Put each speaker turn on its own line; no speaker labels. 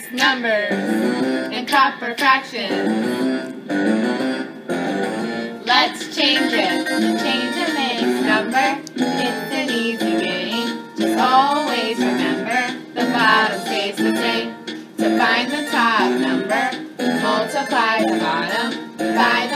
numbers, improper fractions. Let's change it. Change it makes number. It's an easy game. Just always remember the bottom stays the same. To find the top number, multiply the bottom by